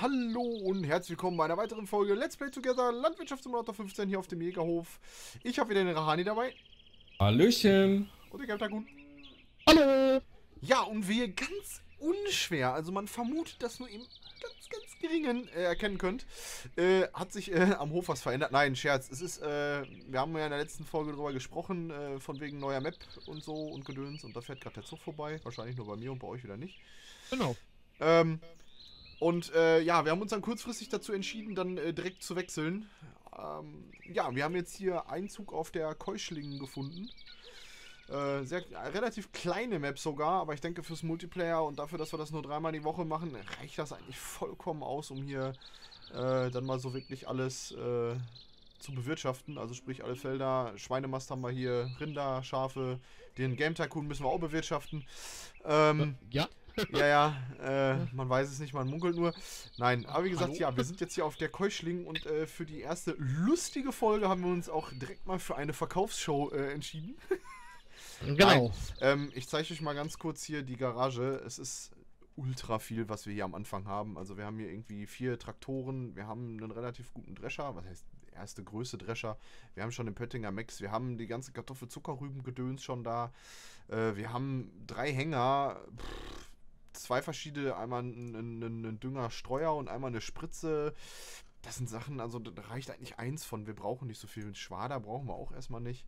hallo und herzlich willkommen bei einer weiteren Folge Let's Play Together Landwirtschaftssimulator 15 hier auf dem Jägerhof. Ich habe wieder den Rahani dabei. Hallöchen. Und den Gelbtagun. Hallo! Ja, und wir ganz unschwer, also man vermutet, dass nur im ganz geringen erkennen könnt, hat sich am Hof was verändert. Nein, Scherz. Es ist, wir haben ja in der letzten Folge darüber gesprochen, von wegen neuer Map und so und Gedöns. Und da fährt gerade der Zug vorbei. Wahrscheinlich nur bei mir und bei euch wieder nicht. Genau. Ja, wir haben uns dann kurzfristig dazu entschieden, dann direkt zu wechseln. Ja, wir haben jetzt hier Einzug auf der Keuschlingen gefunden. Relativ kleine Map sogar, aber ich denke fürs Multiplayer und dafür, dass wir das nur dreimal die Woche machen, reicht das eigentlich vollkommen aus, um hier dann mal so wirklich alles zu bewirtschaften. Also sprich alle Felder, Schweinemast haben wir hier, Rinder, Schafe, den Game Tycoon müssen wir auch bewirtschaften. Ja. Man weiß es nicht, man munkelt nur. Nein, aber wie gesagt, ja, wir sind jetzt hier auf der Keuschling und für die erste lustige Folge haben wir uns auch direkt mal für eine Verkaufsshow entschieden. Genau. Nein, ich zeige euch mal ganz kurz hier die Garage. Es ist ultra viel, was wir hier am Anfang haben. Also wir haben hier irgendwie 4 Traktoren, wir haben einen relativ guten Drescher, was heißt erste Größe Drescher. Wir haben schon den Pöttinger Max, wir haben die ganze Kartoffel-Zuckerrüben-Gedöns schon da. Wir haben 3 Hänger, 2 verschiedene, einmal einen Düngerstreuer und einmal eine Spritze. Das sind Sachen, also da reicht eigentlich eins von. Wir brauchen nicht so viel. Einen Schwader brauchen wir auch erstmal nicht.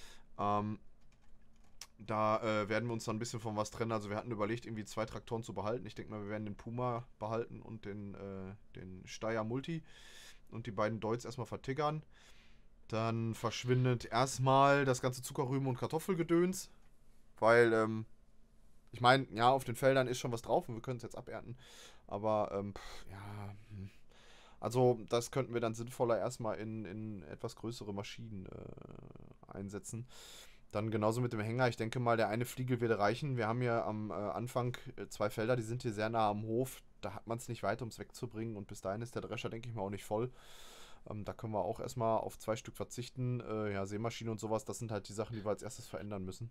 Da werden wir uns dann ein bisschen von was trennen. Also wir hatten überlegt, irgendwie 2 Traktoren zu behalten. Ich denke mal, wir werden den Puma behalten und den Steyr Multi. Und die beiden Deutz erstmal vertiggern. Dann verschwindet erstmal das ganze Zuckerrüben- und Kartoffelgedöns. Weil, ich meine, ja, auf den Feldern ist schon was drauf und wir können es jetzt abernten. Aber, also das könnten wir dann sinnvoller erstmal in etwas größere Maschinen einsetzen. Dann genauso mit dem Hänger. Ich denke mal, der eine Fliegel würde reichen. Wir haben hier am Anfang 2 Felder, die sind hier sehr nah am Hof. Da hat man es nicht weit, um es wegzubringen. Und bis dahin ist der Drescher, denke ich mal, auch nicht voll. Da können wir auch erstmal auf 2 Stück verzichten. Ja, Sämaschine und sowas, das sind halt die Sachen, die wir als erstes verändern müssen.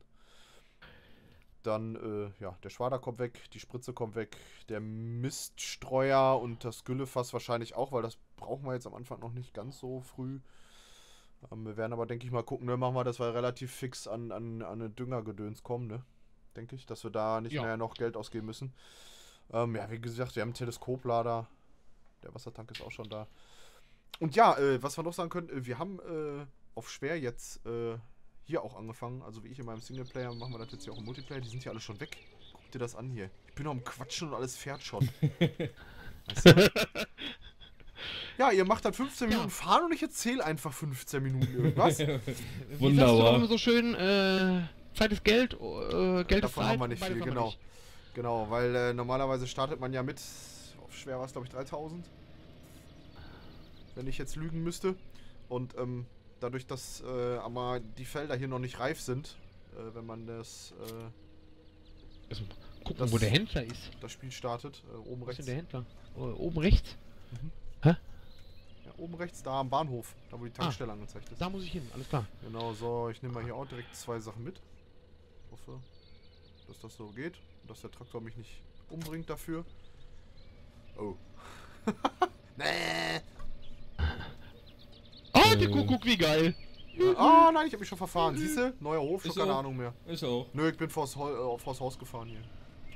Dann, ja, der Schwader kommt weg, die Spritze kommt weg, der Miststreuer und das Güllefass wahrscheinlich auch, weil das brauchen wir jetzt am Anfang noch nicht ganz so früh. Wir werden aber, denke ich mal, gucken, ne, machen wir, dass wir relativ fix an eine Düngergedöns kommen, ne? Denke ich, dass wir da nicht mehr noch Geld ausgeben müssen. Ja, wie gesagt, wir haben einen Teleskoplader. Der Wassertank ist auch schon da. Und ja, was wir noch sagen können, wir haben auf schwer jetzt hier auch angefangen. Also wie ich in meinem Singleplayer, machen wir das jetzt hier auch im Multiplayer. Die sind hier alle schon weg. Guck dir das an hier. Ich bin noch am Quatschen und alles fährt schon. Weißt du? Ja, ihr macht dann 15 Minuten fahren und ich erzähle einfach 15 Minuten irgendwas. Wie sagst du doch immer so schön, Zeit ist Geld, Geld Davon ist Zeit. haben wir nicht viel, genau. Genau, weil normalerweise startet man ja mit, auf schwer war es glaube ich 3000. Wenn ich jetzt lügen müsste. Und dadurch, dass aber die Felder hier noch nicht reif sind, wenn man das gucken, wo der Händler ist. Das Spiel startet, oben Wo rechts. ist denn der Händler? Oben rechts? Mhm. Hä? Ja, oben rechts, da am Bahnhof, da wo die Tankstelle angezeigt ist. Da muss ich hin, alles klar. Genau, so, ich nehme mal hier auch direkt 2 Sachen mit. Ich hoffe, dass das so geht und dass der Traktor mich nicht umbringt dafür. Oh. Nee. Oh, der Kuckuck, wie geil! Ah, nein, ich habe mich schon verfahren. Siehst du? Neuer Hof, schon keine Ahnung mehr. Ist auch. Nö, ich bin vors Haus gefahren hier.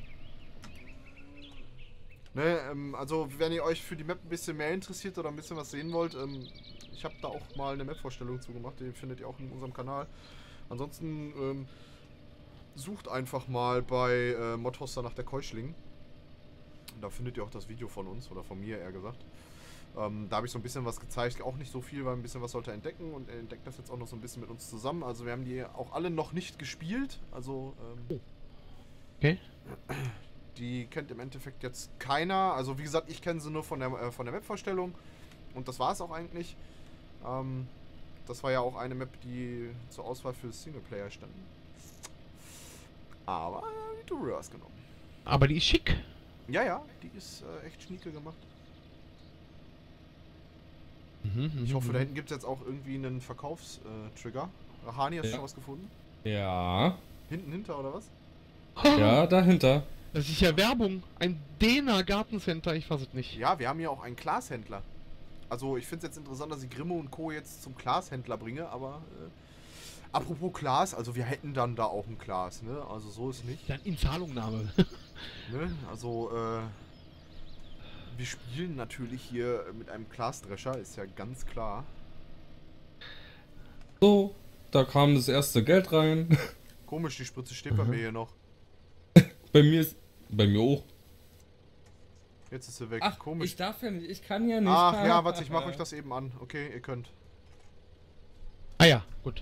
Ne, also wenn ihr euch für die Map ein bisschen mehr interessiert oder ein bisschen was sehen wollt, ich habe da auch mal eine Map-Vorstellung zugemacht, die findet ihr auch in unserem Kanal. Ansonsten sucht einfach mal bei Modhoster nach der Keuschling. Da findet ihr auch das Video von uns, oder von mir eher gesagt. Da habe ich so ein bisschen was gezeigt, auch nicht so viel, weil ein bisschen was sollte er entdecken und er entdeckt das jetzt auch noch so ein bisschen mit uns zusammen. Also wir haben die auch alle noch nicht gespielt, also Okay. die kennt im Endeffekt jetzt keiner. Also wie gesagt, ich kenne sie nur von der Map-Vorstellung und das war es auch eigentlich. Das war ja auch eine Map, die zur Auswahl für Singleplayer stand. Aber die Tutorials genommen. Aber die ist schick. Ja, die ist echt schnieke gemacht. Ich hoffe, da hinten gibt es jetzt auch irgendwie einen Verkaufstrigger. Rahani, hast du schon was gefunden? Ja. Hinten hinter oder was? Ja, dahinter. Das ist ja Werbung. Ein Dena Gartencenter, ich fasse es nicht. Ja, wir haben hier auch einen Glashändler. Also ich finde es jetzt interessant, dass ich Grimme und Co. jetzt zum Glashändler bringe, aber apropos Glas, also wir hätten dann da auch ein Glas, ne? Also so ist nicht. Dann in Zahlungnahme. Ne? Also wir spielen natürlich hier mit einem Glasdrescher, ist ja ganz klar. So, da kam das erste Geld rein. Komisch, die Spritze steht bei mir hier noch. Bei mir auch. Jetzt ist sie weg. Ach, Komisch. ich darf ja nicht, ich kann ja nicht. Ach ja, warte, ich mache euch das eben an. Okay, ihr könnt. Ah ja, gut.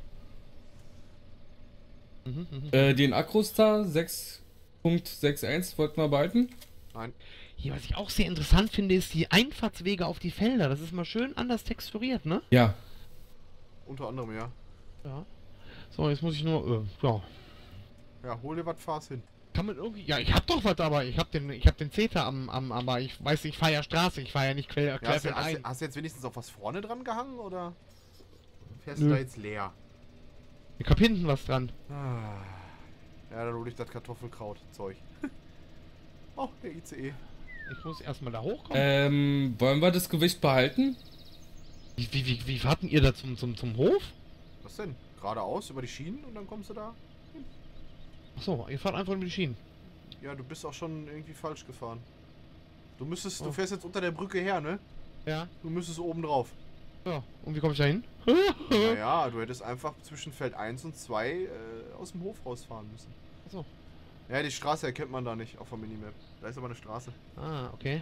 Den Akrostar 6.61 wollten wir behalten. Nein. Hier, was ich auch sehr interessant finde, ist die Einfahrtswege auf die Felder. Das ist mal schön anders texturiert, ne? Ja. Unter anderem, ja. Ja. So, jetzt muss ich nur, ja. Ja, hol dir was, fahr's hin. Kann man irgendwie, ja, ich hab doch was, aber ich hab den Zeta aber ich weiß, ich fahr ja Straße, ich fahr ja nicht Ja, hast querfeldein. du jetzt wenigstens auf was vorne dran gehangen, oder fährst Nö. du da jetzt leer? Ich hab hinten was dran. Ah. Ja, dann hol ich das Kartoffelkraut-Zeug. Oh, der ICE. Ich muss erstmal da hochkommen. Wollen wir das Gewicht behalten? Wie warten ihr da zum Hof? Was denn? Geradeaus über die Schienen und dann kommst du da? Achso, ihr fahrt einfach über die Schienen. Ja, du bist auch schon irgendwie falsch gefahren. Du müsstest, Oh. du fährst jetzt unter der Brücke her, ne? Ja. Du müsstest oben drauf. Ja, und wie komme ich da hin? Naja, du hättest einfach zwischen Feld 1 und 2 aus dem Hof rausfahren müssen. Achso. Ja, die Straße erkennt man da nicht auf der Minimap. Da ist aber eine Straße. Ah, okay.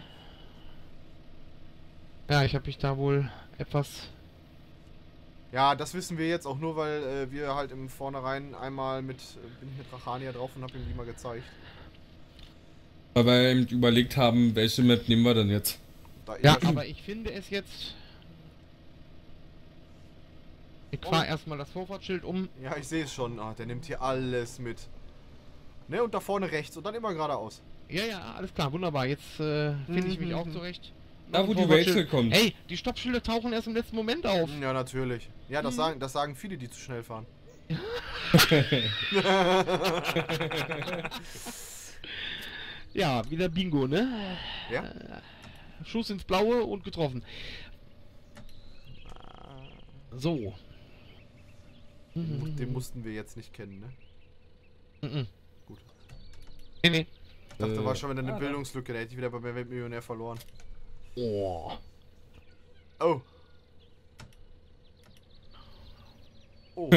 Ja, ich habe mich da wohl etwas... Ja, das wissen wir jetzt auch nur, weil wir halt im Vornherein einmal bin ich mit Rachania drauf und hab ihm die mal gezeigt. Weil wir eben überlegt haben, welche Map nehmen wir denn jetzt? Da Ja, ist er- aber ich finde es jetzt... Ich fahr erstmal das Vorfahrtsschild um. Ja, ich sehe es schon. Ah, der nimmt hier alles mit. Ne, und da vorne rechts und dann immer geradeaus. Ja, ja, alles klar, wunderbar. Jetzt finde ich mich auch zurecht. Da, Noch wo ein die Vorfahrtsschild. Rachel kommt. Hey, die Stoppschilder tauchen erst im letzten Moment auf. Ja, natürlich. Ja, das sagen viele, die zu schnell fahren. Ja, wieder Bingo, ne? Ja? Schuss ins Blaue und getroffen. So. Den mussten wir jetzt nicht kennen, ne? Mhm. Gut. Nee, nee. Ich dachte, war schon wieder eine da. Bildungslücke, da hätte ich wieder bei mir Weltmillionär verloren. Oh. Oh. Oh.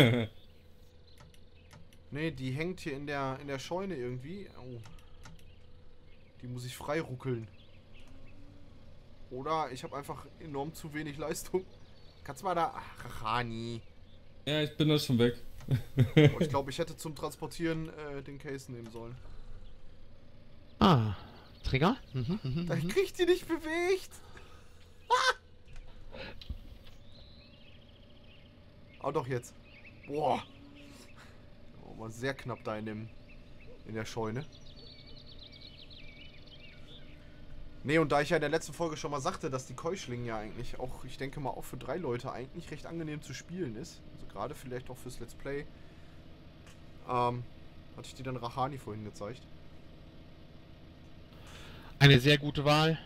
Nee, die hängt hier in der Scheune irgendwie. Oh. Die muss ich frei ruckeln. Oder ich habe einfach enorm zu wenig Leistung. Kannst du mal da... Ach, Rachani. Ja, ich bin da schon weg. Oh, ich glaube, ich hätte zum Transportieren den Case nehmen sollen. Ah. Trigger? Da krieg ich die nicht bewegt. Ah, doch jetzt. Boah. Oh, war sehr knapp da in der Scheune. Nee, und da ich ja in der letzten Folge schon mal sagte, dass die Keuschling ja eigentlich auch, ich denke mal, auch für 3 Leute eigentlich recht angenehm zu spielen ist. Also gerade vielleicht auch fürs Let's Play. Hatte ich dir dann Rachani vorhin gezeigt. Eine sehr gute Wahl.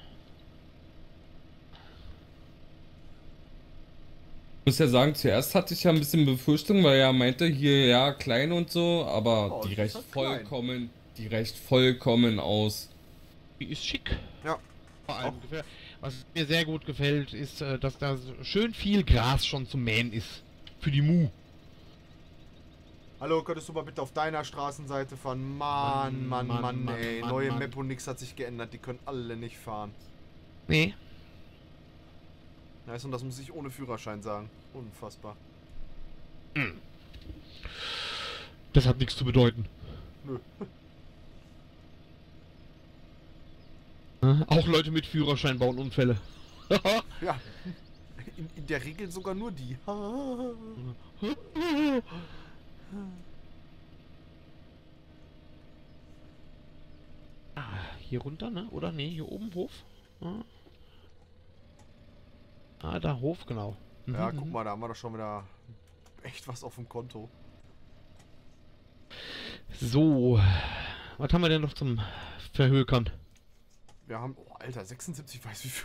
Ich muss ja sagen, zuerst hatte ich ja ein bisschen Befürchtung, weil er meinte, hier ja klein und so, aber Oh, die das reicht ist klein. vollkommen aus. Die ist schick. Ja. Vor allem, was mir sehr gut gefällt, ist, dass da schön viel Gras schon zum Mähen ist. Für die Mu. Hallo, könntest du mal bitte auf deiner Straßenseite fahren? Mann, ey. Neue Mann. Map und nix hat sich geändert. Die können alle nicht fahren. Nee. Nice, und das muss ich ohne Führerschein sagen. Unfassbar. Das hat nichts zu bedeuten. Nö. Auch Leute mit Führerschein bauen Unfälle. Ja. In der Regel sogar nur die. Hier runter, ne? Oder nee, hier oben Hof. Ah, da Hof, genau. Ja, guck mal, da haben wir doch schon wieder echt was auf dem Konto. So. Was haben wir denn noch zum Verhökern? Wir haben, oh Alter, 76 weiß wie viel.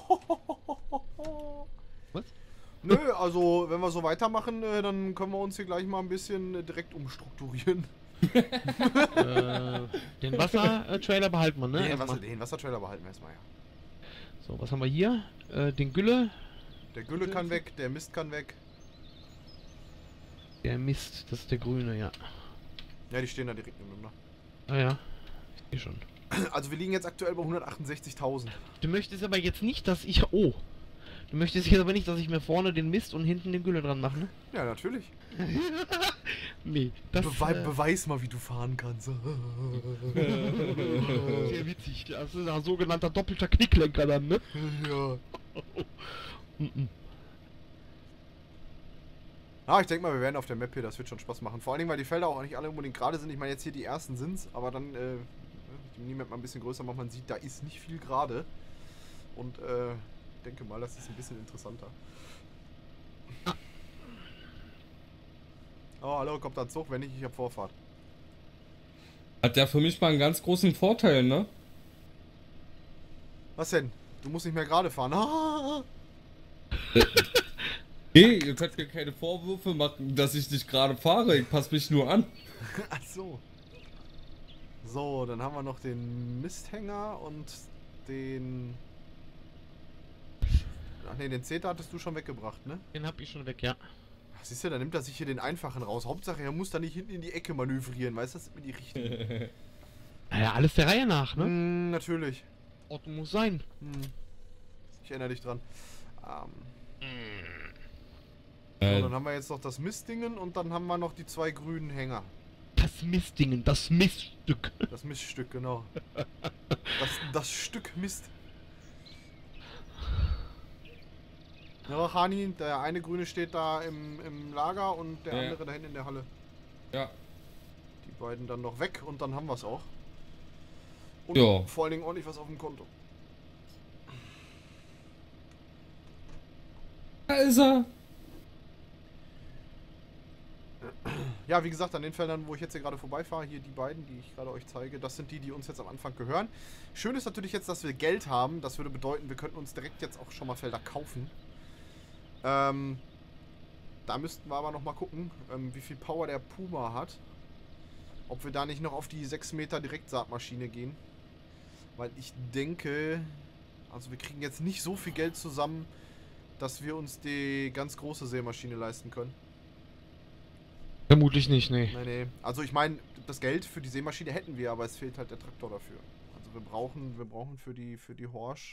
Was? Nö, also wenn wir so weitermachen, dann können wir uns hier gleich mal ein bisschen direkt umstrukturieren. Den Wasser-Trailer behalten wir, ne? Den Wassertrailer behalten wir erstmal, ja. So, was haben wir hier? Den Gülle. Der Gülle kann weg, der Mist kann weg. Der Mist, das ist der grüne, ja. Ja, die stehen da direkt nebeneinander. Ah ja, ich sehe schon. Also wir liegen jetzt aktuell bei 168.000. Du möchtest aber jetzt nicht, dass ich... Oh! Du möchtest jetzt aber nicht, dass ich mir vorne den Mist und hinten den Gülle dran mache, ne? Ja, natürlich. Nee, das... Beweis mal, wie du fahren kannst. sehr witzig. Das ist ein sogenannter doppelter Knicklenker dann, ne? Ja. Mhm. Ah, ich denke mal, wir werden auf der Map hier, das wird schon Spaß machen. Vor allen Dingen, weil die Felder auch nicht alle unbedingt gerade sind. Ich meine, jetzt hier die ersten sind's, aber dann, die Minimap mal ein bisschen größer macht, man sieht, da ist nicht viel gerade. Und, ich denke mal, das ist ein bisschen interessanter. Oh, hallo, kommt da ein Zug? Wenn nicht, ich hab Vorfahrt. Hat der für mich mal einen ganz großen Vorteil, ne? Was denn? Du musst nicht mehr gerade fahren. Ah! Hey, ihr könnt mir keine Vorwürfe machen, dass ich nicht gerade fahre. Ich passe mich nur an. Ach so. So, dann haben wir noch den Misthänger und den... Ach ne, den Zeta hattest du schon weggebracht, ne? Den hab ich schon weg, ja. Ach, siehst du, dann nimmt er sich hier den einfachen raus. Hauptsache, er muss da nicht hinten in die Ecke manövrieren, weißt du, das ist mir die richtige. Naja, alles der Reihe nach, ne? Natürlich. Ordnung muss sein. Ich erinnere dich dran. So, dann haben wir jetzt noch das Mistdingen und dann haben wir noch die zwei grünen Hänger. Das Mistdingen, das Miststück. Das Miststück, genau. Das Stück Mist. Ja, Hani, der eine grüne steht da im Lager und der andere da hinten in der Halle. Ja. Die beiden dann noch weg und dann haben wir es auch. Und Ja. vor allen Dingen ordentlich was auf dem Konto. Da ist er. Ja, wie gesagt, an den Feldern, wo ich jetzt hier gerade vorbeifahre, hier die beiden, die ich gerade euch zeige, das sind die, die uns jetzt am Anfang gehören. Schön ist natürlich jetzt, dass wir Geld haben. Das würde bedeuten, wir könnten uns direkt jetzt auch schon mal Felder kaufen. Da müssten wir aber noch mal gucken, wie viel Power der Puma hat. Ob wir da nicht noch auf die 6 Meter Direktsaatmaschine gehen. Weil ich denke, also wir kriegen jetzt nicht so viel Geld zusammen, dass wir uns die ganz große Sämaschine leisten können. Vermutlich nicht, nee. Nee. Also ich meine, das Geld für die Sämaschine hätten wir, aber es fehlt halt der Traktor dafür. Also wir brauchen für die Horsch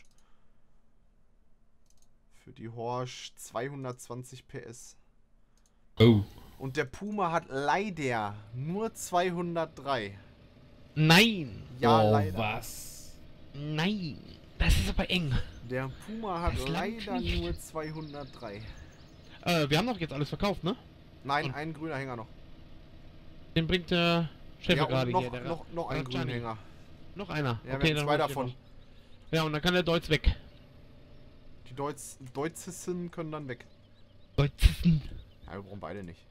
220 PS. Oh. Und der Puma hat leider nur 203. Nein! Ja, oh, leider. was? Nein! Das ist aber eng. Der Puma hat Das langt leider nicht. nur 203. Wir haben doch jetzt alles verkauft, ne? Nein, Und- ein grüner Hänger noch. Den bringt der Chef Ja, gerade und hier. Der noch ein grüner Rajani. Hänger. Noch einer. Ja, Okay, wir haben zwei dann hol ich den davon. noch. Ja, und dann kann der Deutz weg. Die Deutzissen können dann weg. Deutzen. Ja, wir brauchen beide nicht.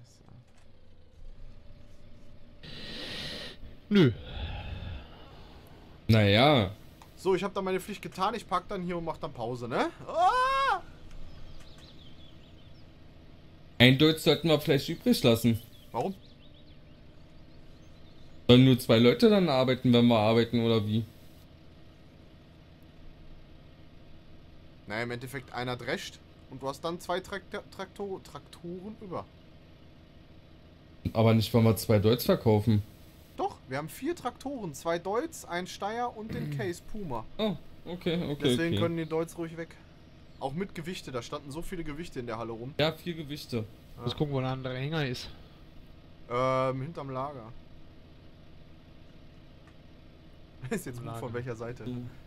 Nö. Naja. So, ich habe dann meine Pflicht getan. Ich pack dann hier und mach dann Pause, ne? Ah! Ein Deutsch sollten wir vielleicht übrig lassen. Warum? Sollen nur 2 Leute dann arbeiten, wenn wir arbeiten, oder wie? Naja, im Endeffekt einer drescht und du hast dann 2 Traktoren über. Aber nicht, wenn wir 2 Deutsch verkaufen. Doch, wir haben 4 Traktoren, 2 Deutz, ein Steyr und den Case Puma. Oh, okay. Deswegen Okay. können die Deutz ruhig weg. Auch mit Gewichte, da standen so viele Gewichte in der Halle rum. Ja, 4 Gewichte. Muss gucken, wo der andere Hänger ist. Hinterm Lager. Ist jetzt gut Lager. von welcher Seite.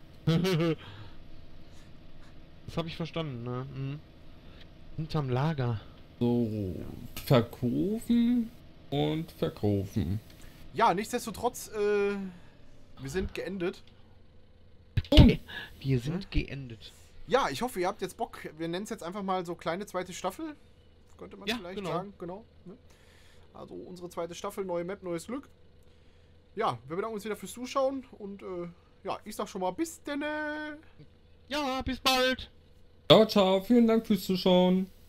Das habe ich verstanden, ne? Mhm. Hinterm Lager. So, verkaufen und verkaufen. Ja, nichtsdestotrotz, wir sind geendet. Wir sind geendet. Ja, ich hoffe, ihr habt jetzt Bock. Wir nennen es jetzt einfach mal so kleine zweite Staffel. Könnte man Ja, vielleicht genau. sagen. Genau. Ne? Also unsere zweite Staffel, neue Map, neues Glück. ja, wir bedanken uns wieder fürs Zuschauen und ja, ich sag schon mal bis denne. Ja, bis bald. Ciao, ciao, vielen Dank fürs Zuschauen.